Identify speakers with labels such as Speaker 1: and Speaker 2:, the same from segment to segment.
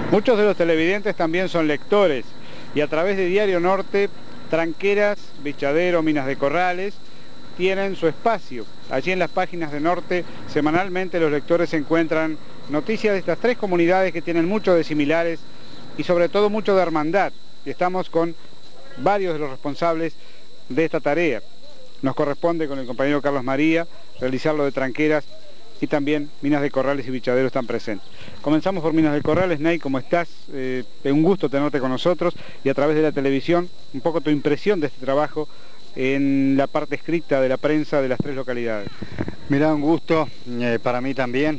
Speaker 1: Muchos de los televidentes también son lectores y a través de Diario Norte, Tranqueras, Bichadero, Minas de Corrales tienen su espacio. Allí en las páginas de Norte semanalmente los lectores encuentran noticias de estas tres comunidades que tienen mucho de similares y sobre todo mucho de hermandad. Y estamos con varios de los responsables de esta tarea. Nos corresponde con el compañero Carlos María realizar lo de Tranqueras y también Minas de Corrales y Bichadero están presentes. Comenzamos por Minas de Corrales. Ney, ¿cómo estás? Un gusto tenerte con nosotros y a través de la televisión, un poco tu impresión de este trabajo en la parte escrita de la prensa de las tres localidades.
Speaker 2: Mirá, un gusto para mí también.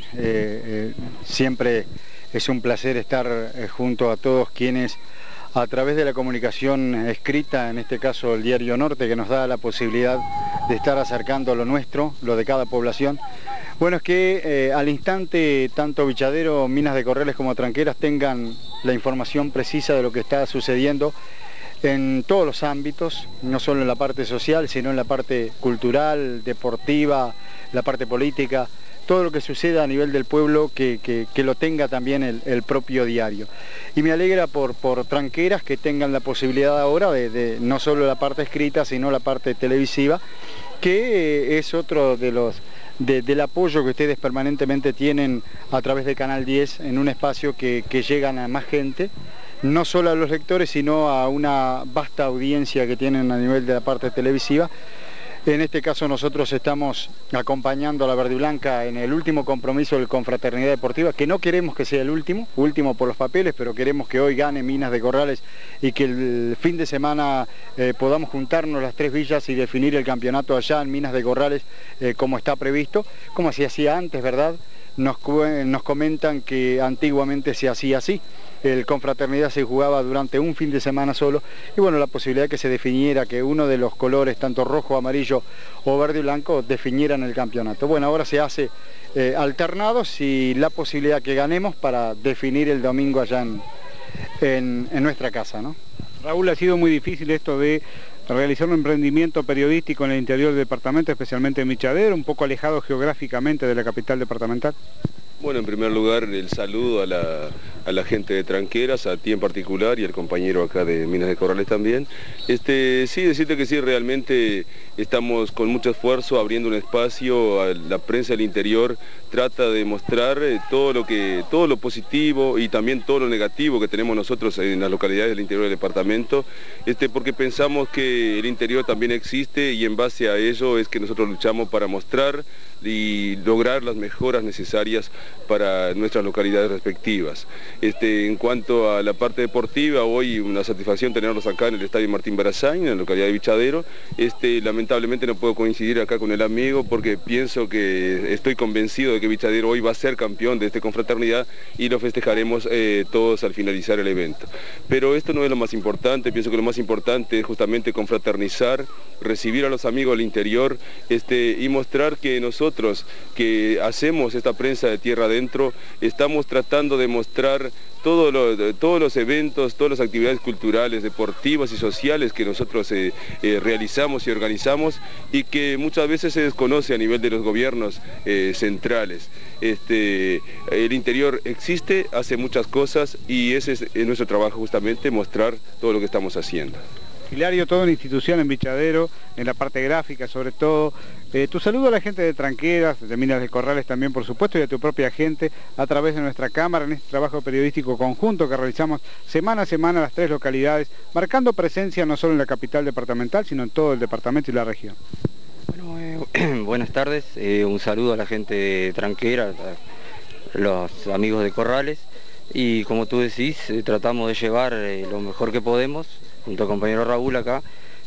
Speaker 2: Siempre es un placer estar junto a todos quienes a través de la comunicación escrita, en este caso el Diario Norte, que nos da la posibilidad de estar acercando lo nuestro, lo de cada población. Bueno, es que al instante tanto Bichadero, Minas de Corrales como Tranqueras tengan la información precisa de lo que está sucediendo en todos los ámbitos, no solo en la parte social, sino en la parte cultural, deportiva, la parte política, todo lo que suceda a nivel del pueblo que lo tenga también el propio diario. Y me alegra por Tranqueras que tengan la posibilidad ahora de no solo la parte escrita, sino la parte televisiva, que es otro de los del apoyo que ustedes permanentemente tienen a través de Canal 10 en un espacio que llegan a más gente, no solo a los lectores, sino a una vasta audiencia que tienen a nivel de la parte televisiva. En este caso nosotros estamos acompañando a la Verde y Blanca en el último compromiso del Confraternidad Deportiva, que no queremos que sea el último por los papeles, pero queremos que hoy gane Minas de Corrales y que el fin de semana podamos juntarnos las tres villas y definir el campeonato allá en Minas de Corrales como está previsto, como se hacía antes, ¿verdad? Nos comentan que antiguamente se hacía así. El Confraternidad se jugaba durante un fin de semana solo y bueno, la posibilidad que se definiera que uno de los colores, tanto rojo, amarillo o verde y blanco, definieran el campeonato. Bueno, ahora se hace alternados y la posibilidad que ganemos para definir el domingo allá en nuestra casa, ¿no?
Speaker 1: Raúl, ha sido muy difícil esto de realizar un emprendimiento periodístico en el interior del departamento, especialmente en Bichadero, un poco alejado geográficamente de la capital departamental.
Speaker 3: Bueno, en primer lugar el saludo a la gente de Tranqueras, a ti en particular y al compañero acá de Minas de Corrales también. Sí, decirte que sí, realmente estamos con mucho esfuerzo abriendo un espacio, a la prensa del interior trata de mostrar todo lo positivo y también todo lo negativo que tenemos nosotros en las localidades del interior del departamento, porque pensamos que el interior también existe y en base a ello es que nosotros luchamos para mostrar y lograr las mejoras necesarias para nuestras localidades respectivas. En cuanto a la parte deportiva, hoy una satisfacción tenerlos acá en el Estadio Martín Barazáin, en la localidad de Bichadero. Lamentablemente no puedo coincidir acá con el amigo porque pienso que estoy convencido de que Bichadero hoy va a ser campeón de esta confraternidad y lo festejaremos todos al finalizar el evento. Pero esto no es lo más importante, pienso que lo más importante es justamente confraternizar, recibir a los amigos del interior y mostrar que nosotros que hacemos esta prensa de tierra adentro estamos tratando de mostrar todos los eventos, todas las actividades culturales, deportivas y sociales que nosotros realizamos y organizamos y que muchas veces se desconoce a nivel de los gobiernos centrales. El interior existe, hace muchas cosas y ese es nuestro trabajo justamente, mostrar todo lo que estamos haciendo.
Speaker 1: Hilario, toda una institución en Bichadero, en la parte gráfica sobre todo. Tu saludo a la gente de Tranqueras, de Minas de Corrales también por supuesto y a tu propia gente a través de nuestra cámara en este trabajo periodístico conjunto que realizamos semana a semana las tres localidades, marcando presencia no solo en la capital departamental sino en todo el departamento y la región.
Speaker 4: Bueno, buenas tardes, un saludo a la gente de Tranqueras, a los amigos de Corrales y como tú decís, tratamos de llevar lo mejor que podemos junto al compañero Raúl acá,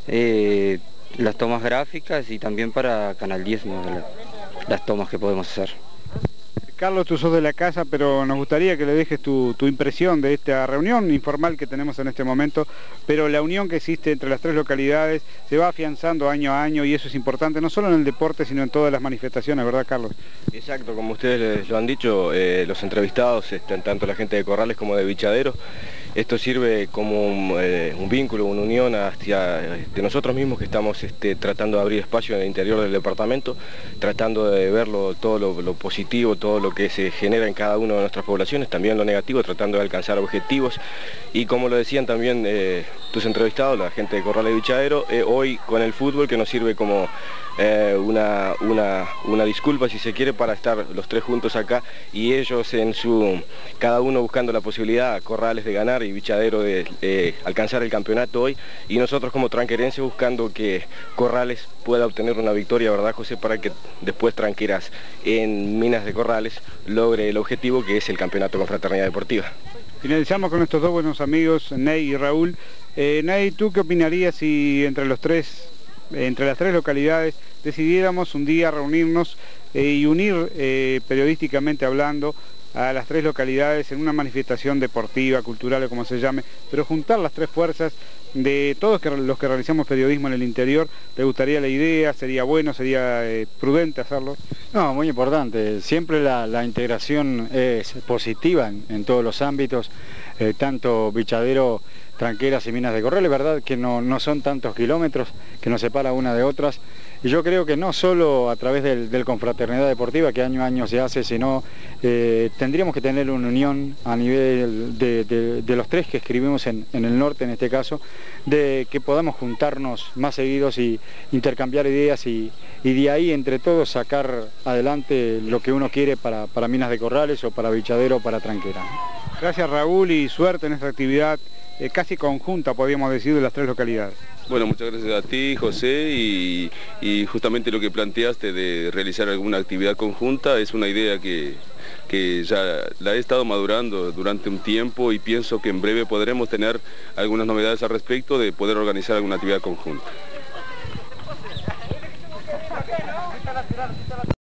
Speaker 4: las tomas gráficas y también para Canal 10, ¿no? Las tomas que podemos hacer.
Speaker 1: Carlos, tú sos de la casa, pero nos gustaría que le dejes tu impresión de esta reunión informal que tenemos en este momento, pero la unión que existe entre las tres localidades se va afianzando año a año y eso es importante, no solo en el deporte, sino en todas las manifestaciones, ¿verdad, Carlos?
Speaker 5: Exacto, como ustedes lo han dicho, los entrevistados, tanto la gente de Corrales como de Bichadero, Esto sirve como un vínculo, una unión hacia de nosotros mismos que estamos tratando de abrir espacio en el interior del departamento, tratando de verlo todo lo positivo, todo lo que se genera en cada una de nuestras poblaciones, también lo negativo, tratando de alcanzar objetivos. Y como lo decían también tus entrevistados, la gente de Corrales y Bichadero, hoy con el fútbol que nos sirve como una disculpa, si se quiere, para estar los tres juntos acá y ellos cada uno buscando la posibilidad, Corrales de ganar y Bichadero de alcanzar el campeonato hoy, y nosotros como tranquerenses buscando que Corrales pueda obtener una victoria, ¿verdad, José?, para que después Tranqueras en Minas de Corrales logre el objetivo que es el campeonato con Fraternidad Deportiva.
Speaker 1: Finalizamos con nuestros dos buenos amigos, Ney y Raúl. Ney, ¿tú qué opinarías si entre las tres localidades decidiéramos un día reunirnos y unir periodísticamente hablando a las tres localidades en una manifestación deportiva, cultural o como se llame, pero juntar las tres fuerzas de todos los que realizamos periodismo en el interior? ¿Te gustaría la idea? ¿Sería bueno? ¿Sería prudente hacerlo?
Speaker 2: No, muy importante. Siempre la integración es positiva en todos los ámbitos, tanto Bichadero, Tranqueras y Minas de Corrales, verdad que no son tantos kilómetros que nos separa una de otras, y yo creo que no solo a través del Confraternidad Deportiva, que año a año se hace, sino tendríamos que tener una unión a nivel de los tres que escribimos en el norte en este caso, de que podamos juntarnos más seguidos y intercambiar ideas y de ahí entre todos sacar adelante lo que uno quiere para Minas de Corrales o para Bichadero o para Tranquera.
Speaker 1: Gracias, Raúl, y suerte en esta actividad casi conjunta, podríamos decir, de las tres localidades.
Speaker 3: Bueno, muchas gracias a ti, José, y justamente lo que planteaste de realizar alguna actividad conjunta es una idea que ya la he estado madurando durante un tiempo y pienso que en breve podremos tener algunas novedades al respecto de poder organizar alguna actividad conjunta.